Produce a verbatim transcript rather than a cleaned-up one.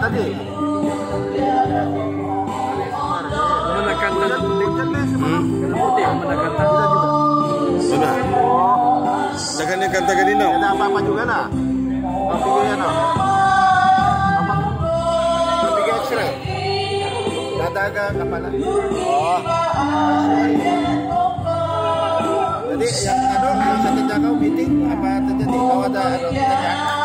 tadi. Menekan dan Hmm? putih menekan dan juga. Mana? Jangan yang kata kanina. Ada apa-apa juga nah. Apa juga nah? Apa? Tapi ke X-ray. Dadaga kepala. Oh. Jadi yang anu yang satu jaga meeting apa terjadi? Kalau ada anu pertanyaan.